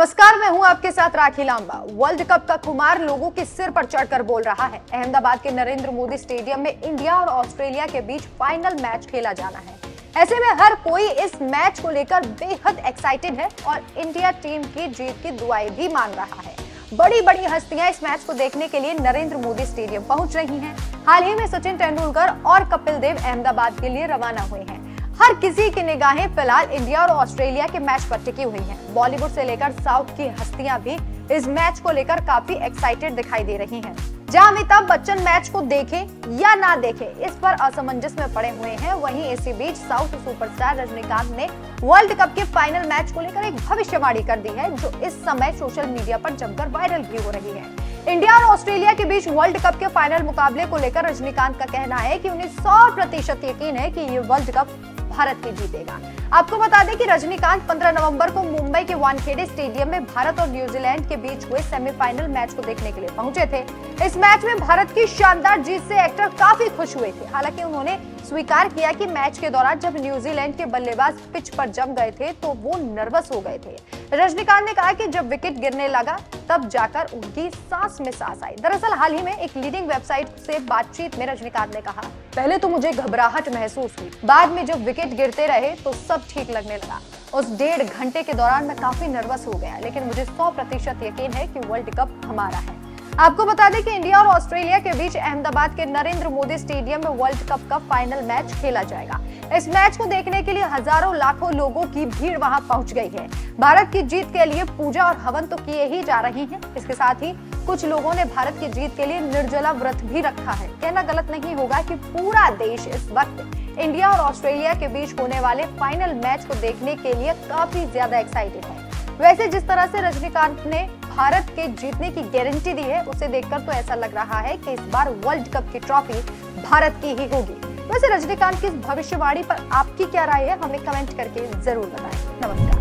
नमस्कार, मैं हूं आपके साथ राखी लांबा। वर्ल्ड कप का खुमार लोगों के सिर पर चढ़कर बोल रहा है। अहमदाबाद के नरेंद्र मोदी स्टेडियम में इंडिया और ऑस्ट्रेलिया के बीच फाइनल मैच खेला जाना है। ऐसे में हर कोई इस मैच को लेकर बेहद एक्साइटेड है और इंडिया टीम की जीत की दुआएं भी मांग रहा है। बड़ी बड़ी हस्तियां इस मैच को देखने के लिए नरेंद्र मोदी स्टेडियम पहुंच रही हैं। हाल ही में सचिन तेंदुलकर और कपिल देव अहमदाबाद के लिए रवाना हुए हैं। हर किसी की निगाहें फिलहाल इंडिया और ऑस्ट्रेलिया के मैच पर टिकी हुई हैं। बॉलीवुड से लेकर साउथ की हस्तियां भी इस मैच को लेकर काफी एक्साइटेड दिखाई दे रही हैं। जहां अमिताभ बच्चन मैच को देखें या ना देखें, इस पर असमंजस में पड़े हुए हैं। वहीं इसी बीच साउथ सुपरस्टार रजनीकांत ने वर्ल्ड कप के फाइनल मैच को लेकर एक भविष्यवाणी कर दी है, जो इस समय सोशल मीडिया पर जमकर वायरल भी हो रही है। इंडिया और ऑस्ट्रेलिया के बीच वर्ल्ड कप के फाइनल मुकाबले को लेकर रजनीकांत का कहना है कि उन्हें 100% यकीन है कि ये वर्ल्ड कप भारत ही जीतेगा। आपको बता दें कि रजनीकांत 15 नवंबर को मुंबई के वानखेड़े स्टेडियम में भारत और न्यूजीलैंड के बीच हुए सेमीफाइनल मैच को देखने के लिए पहुंचे थे। इस मैच में भारत की शानदार जीत से एक्टर काफी खुश हुए थे। हालांकि उन्होंने स्वीकार किया कि मैच के दौरान जब न्यूजीलैंड के बल्लेबाज पिच पर जम गए थे तो वो नर्वस हो गए थे। रजनीकांत ने कहा कि जब विकेट गिरने लगा तब जाकर उनकी सांस में सांस आई। दरअसल हाल ही में एक लीडिंग वेबसाइट से बातचीत में रजनीकांत ने कहा, पहले तो मुझे घबराहट महसूस हुई, बाद में जब विकेट गिरते रहे तो सब ठीक लगने लगा। उस 1.5 घंटे के दौरान मैं काफी नर्वस हो गया, लेकिन मुझे 100% यकीन है कि वर्ल्ड कप हमारा है। आपको बता दें कि इंडिया और ऑस्ट्रेलिया के बीच अहमदाबाद के नरेंद्र मोदी स्टेडियम में वर्ल्ड कप का फाइनल मैच खेला जाएगा। इस मैच को देखने के लिए हजारों लाखों लोगों की भीड़ वहां पहुंच गई है। भारत की जीत के लिए पूजा और हवन तो किए ही जा रही हैं। इसके साथ ही कुछ लोगों ने भारत की जीत के लिए निर्जला व्रत भी रखा है। कहना गलत नहीं होगा कि पूरा देश इस वक्त इंडिया और ऑस्ट्रेलिया के बीच होने वाले फाइनल मैच को देखने के लिए काफी ज्यादा एक्साइटेड है। वैसे जिस तरह से रजनीकांत ने भारत के जीतने की गारंटी दी है, उसे देखकर तो ऐसा लग रहा है कि इस बार वर्ल्ड कप की ट्रॉफी भारत की ही होगी। वैसे रजनीकांत की इस भविष्यवाणी पर आपकी क्या राय है, हमें कमेंट करके जरूर बताएं। नमस्कार।